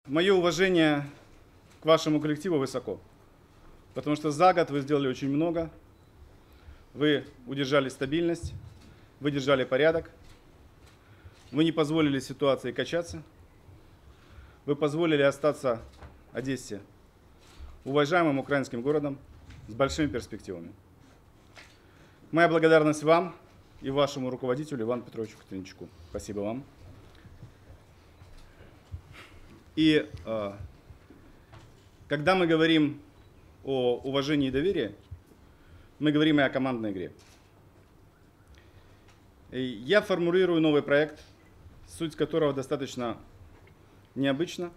Мое уважение к вашему коллективу высоко, потому что за год вы сделали очень много. Вы удержали стабильность, вы держали порядок, вы не позволили ситуации качаться, вы позволили остаться Одессе уважаемым украинским городом с большими перспективами. Моя благодарность вам и вашему руководителю Ивану Петровичу Катеринчуку. Спасибо вам. И когда мы говорим о уважении и доверии, мы говорим и о командной игре. И я формулирую новый проект, суть которого достаточно необычна.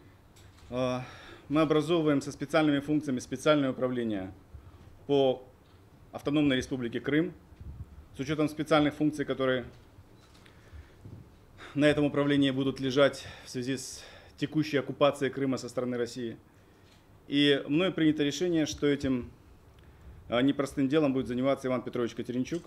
Мы образовываем со специальными функциями специальное управление по Автономной Республике Крым, с учетом специальных функций, которые на этом управлении будут лежать в связи с текущей оккупацией Крыма со стороны России. И мной принято решение, что этим непростым делом будет заниматься Иван Петрович Катеринчук.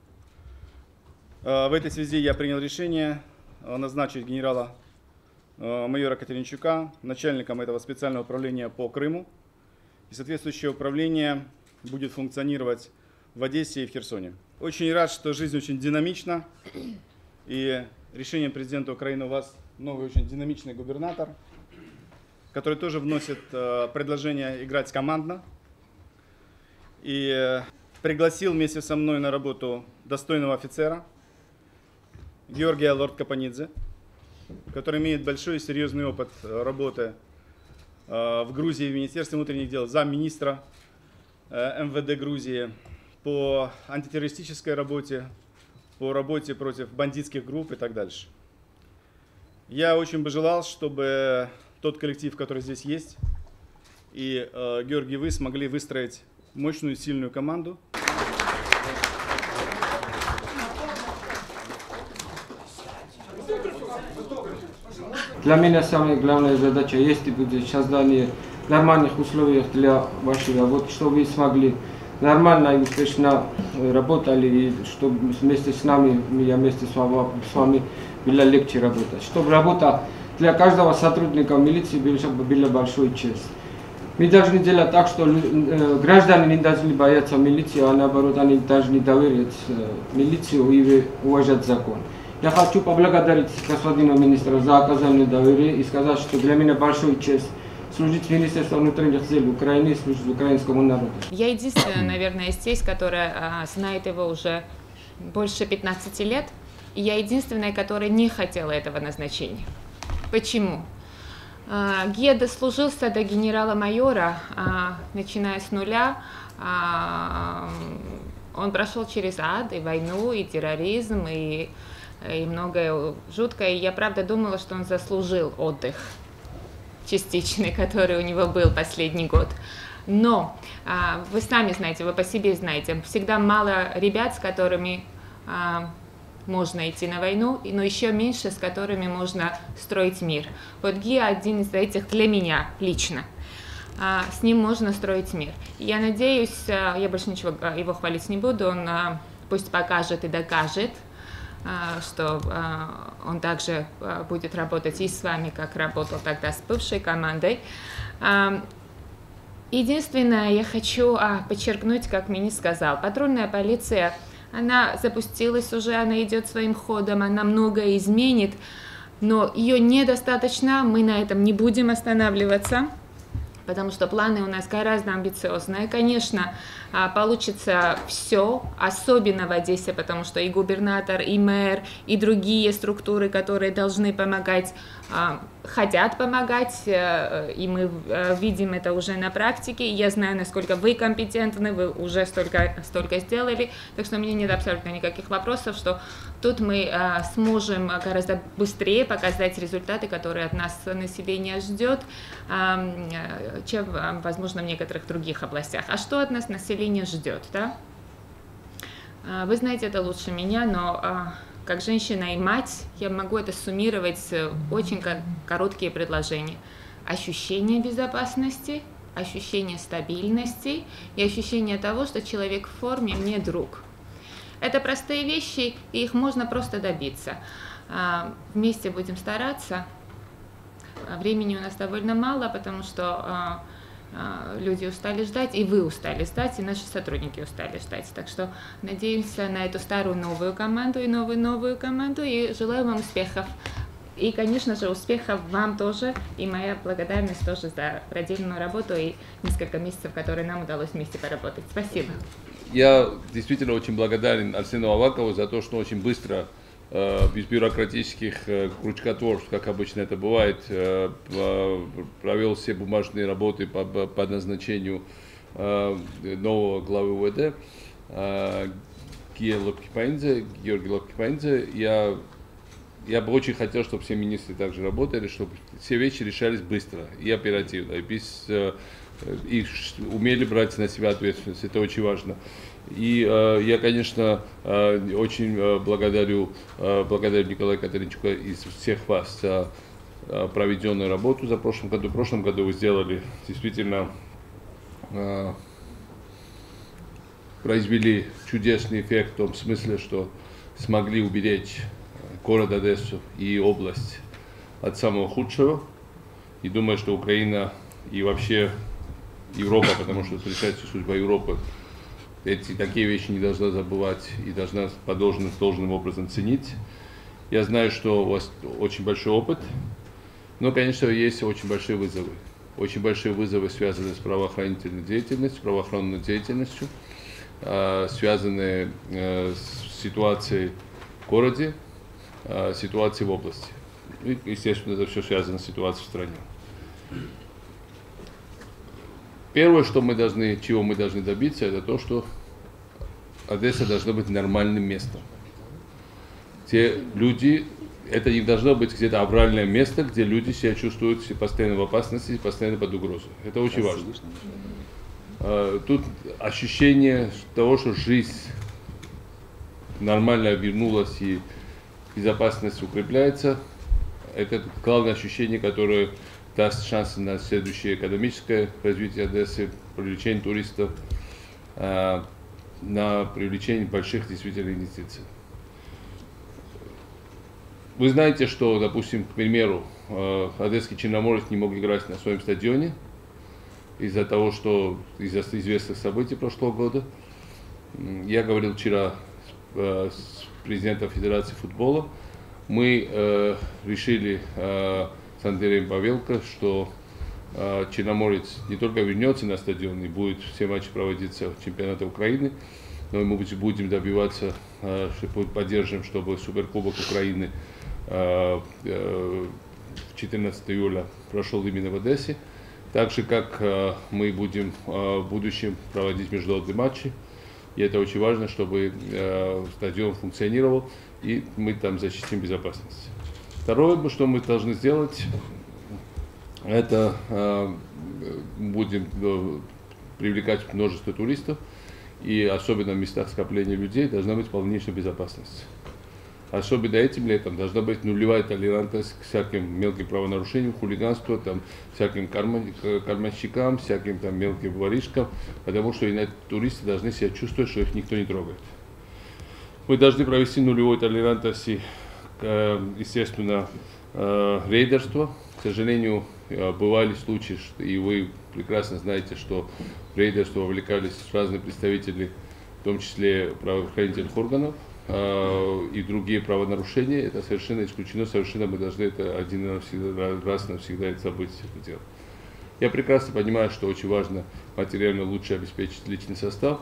В этой связи я принял решение назначить генерала-майора Катеринчука начальником этого специального управления по Крыму. И соответствующее управление будет функционировать в Одессе и в Херсоне. Очень рад, что жизнь очень динамична. И решением президента Украины у вас новый очень динамичный губернатор, который тоже вносит предложение играть командно. И пригласил вместе со мной на работу достойного офицера Георгия Лорд-Капанидзе, который имеет большой и серьезный опыт работы в Грузии, в Министерстве внутренних дел, замминистра МВД Грузии, по антитеррористической работе, по работе против бандитских групп и так дальше. Я очень бы желал, чтобы тот коллектив, который здесь есть, и Георгий, вы смогли выстроить мощную, сильную команду. Для меня самая главная задача есть будет создание нормальных условий для вашей работы, чтобы вы смогли нормально и успешно работали, и чтобы вместе с нами, я вместе с вами было легче работать. Чтобы работа для каждого сотрудника милиции была большой честь. Мы должны делать так, что граждане не должны бояться милиции, а наоборот, они должны доверять милицию и уважать закон. Я хочу поблагодарить господина министра за оказание доверия и сказать, что для меня большой честь служить в Министерстве внутренних дел Украины и служить украинскому народу. Я единственная, наверное, здесь, которая знает его уже больше 15 лет. И я единственная, которая не хотела этого назначения. Почему? Гия дослужился до генерала-майора, начиная с нуля. Он прошел через ад, и войну, и терроризм, и многое жуткое. И я правда думала, что он заслужил отдых частичный, который у него был последний год. Но вы сами знаете, вы по себе знаете, всегда мало ребят, с которыми можно идти на войну, но еще меньше, с которыми можно строить мир. Вот Гия один из этих для меня лично. С ним можно строить мир. Я надеюсь, я больше ничего его хвалить не буду, он пусть покажет и докажет, что он также будет работать и с вами, как работал тогда с бывшей командой. Единственное, я хочу подчеркнуть, как министр сказал, патрульная полиция, она запустилась уже, она идет своим ходом, она многое изменит, но ее недостаточно, мы на этом не будем останавливаться, потому что планы у нас гораздо амбициозные. Конечно, получится все, особенно в Одессе, потому что и губернатор, и мэр, и другие структуры, которые должны помогать, хотят помогать, и мы видим это уже на практике. Я знаю, насколько вы компетентны, вы уже столько сделали, так что у меня нет абсолютно никаких вопросов, что тут мы сможем гораздо быстрее показать результаты, которые от нас население ждет, чем, возможно, в некоторых других областях. А что от нас население ждет, да? Вы знаете это лучше меня, но как женщина и мать я могу это суммировать в очень короткие предложения. Ощущение безопасности, ощущение стабильности и ощущение того, что человек в форме мне друг. Это простые вещи, и их можно просто добиться. Вместе будем стараться. времени у нас довольно мало, потому что люди устали ждать, и вы устали ждать, и наши сотрудники устали ждать. Так что надеемся на эту старую новую команду и новую команду, и желаю вам успехов. И, конечно же, успехов вам тоже, и моя благодарность тоже за проделанную работу и несколько месяцев, которые нам удалось вместе поработать. Спасибо. Я действительно очень благодарен Арсену Авакову за то, что очень быстро, без бюрократических крючкотворств, как обычно это бывает, провел все бумажные работы по назначению нового главы УВД Георгий Лапкипаидзе. Я бы очень хотел, чтобы все министры также работали, чтобы все вещи решались быстро и оперативно, и умели брать на себя ответственность. Это очень важно. И я, конечно, очень благодарю Николая Катеринчука и всех вас за проведенную работу за прошлом году. В прошлом году вы сделали действительно, произвели чудесный эффект в том смысле, что смогли уберечь город Одессу и область от самого худшего. И думаю, что Украина и вообще Европа, потому что это решается судьба Европы, такие вещи не должна забывать и должна должным образом ценить. Я знаю, что у вас очень большой опыт, но, конечно, есть очень большие вызовы. Очень большие вызовы связаны с правоохранительной деятельностью, правоохранной деятельностью, связанные с ситуацией в городе, ситуацией в области. И, естественно, это все связано с ситуацией в стране. Первое, чего мы должны добиться, это то, что Одесса должна быть нормальным местом. Где люди, это не должно быть где-то авральное место, где люди себя чувствуют постоянно в опасности, постоянно под угрозой. Это очень важно. Тут ощущение того, что жизнь нормально вернулась и безопасность укрепляется, это главное ощущение, которое даст шансы на следующее экономическое развитие Одессы, привлечение туристов, на привлечение больших действительно инвестиций. Вы знаете, что, допустим, к примеру, Одесский Черноморец не мог играть на своем стадионе из-за известных событий прошлого года. Я говорил вчера с президентом Федерации футбола. Мы решили с Андреем Павелко, что Черноморец не только вернется на стадион и будет все матчи проводиться в чемпионате Украины, но мы будем добиваться, поддержим, чтобы Суперкубок Украины 14 июля прошел именно в Одессе. Так же, как мы будем в будущем проводить международные матчи. И это очень важно, чтобы стадион функционировал, и мы там защитим безопасность. Второе, что мы должны сделать, это будем привлекать множество туристов, и особенно в местах скопления людей должна быть полнейшая безопасность. Особенно этим летом должна быть нулевая толерантность к всяким мелким правонарушениям, хулиганству, всяким карманщикам, всяким мелким воришкам, потому что туристы должны себя чувствовать, что их никто не трогает. Мы должны провести нулевую толерантность, естественно, рейдерство. К сожалению, бывали случаи, и вы прекрасно знаете, что в рейдерство вовлекались разные представители, в том числе правоохранительных органов, и другие правонарушения. Это совершенно исключено, совершенно мы должны это раз навсегда забыть это дело. Я прекрасно понимаю, что очень важно материально лучше обеспечить личный состав,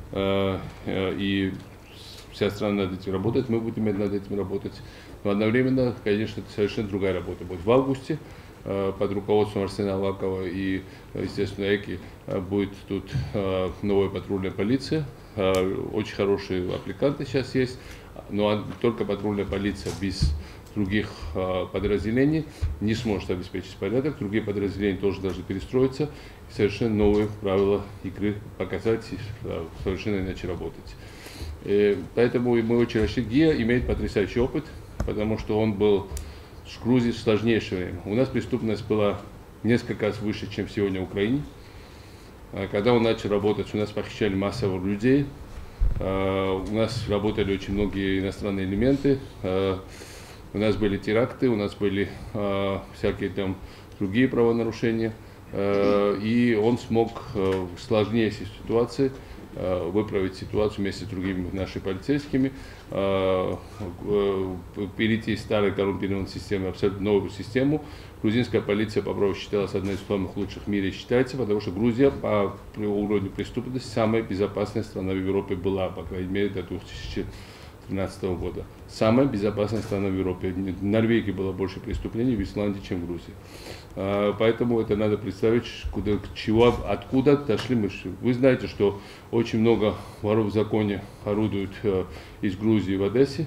и вся страна над этим работает, мы будем над этим работать. Но одновременно, конечно, это совершенно другая работа будет. В августе под руководством Арсена Авакова и, естественно, ЭКИ будет тут новая патрульная полиция. Очень хорошие аппликанты сейчас есть, но только патрульная полиция без других подразделений не сможет обеспечить порядок. Другие подразделения тоже должны перестроиться и совершенно новые правила игры показать и совершенно иначе работать. Поэтому мы очень рады. ГИА имеет потрясающий опыт, потому что он был в Грузии в сложнейшее время. У нас преступность была несколько раз выше, чем сегодня в Украине. Когда он начал работать, у нас похищали массово людей, у нас работали очень многие иностранные элементы, У нас были теракты, у нас были всякие там другие правонарушения. И он смог в сложнейшей ситуации выправить ситуацию вместе с другими нашими полицейскими, перейти из старой коррумпированной системы в абсолютно новую систему. Грузинская полиция, по праву, считалась одной из самых лучших в мире, считается, потому что Грузия по уровню преступности самая безопасная страна в Европе была, по крайней мере, до 2013 года. Самая безопасная страна в Европе. В Норвегии было больше преступлений, в Исландии, чем в Грузии. Поэтому это надо представить, откуда дошли мы. Вы знаете, что очень много воров в законе орудуют из Грузии в Одессе.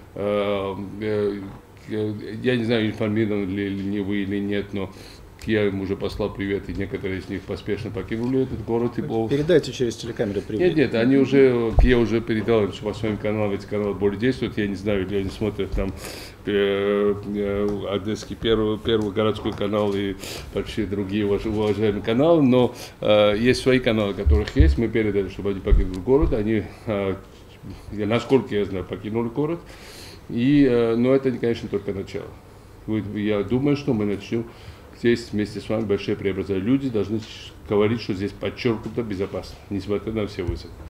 Я не знаю, информированы ли вы или нет, но я им уже послал привет, и некоторые из них поспешно покинули этот город. Передайте через телекамеры привет. Нет, они уже, я уже передал им по своим каналам, эти каналы более действуют. Я не знаю, или они смотрят там Одесский первый городской канал и почти другие уважаемые каналы, но есть свои каналы, которых есть. Мы передали, чтобы они покинули город. Они, насколько я знаю, покинули город. Но это, конечно, только начало. Я думаю, что мы начнем здесь вместе с вами большие преобразования. Люди должны говорить, что здесь подчеркнуто безопасно, несмотря на все вызовы.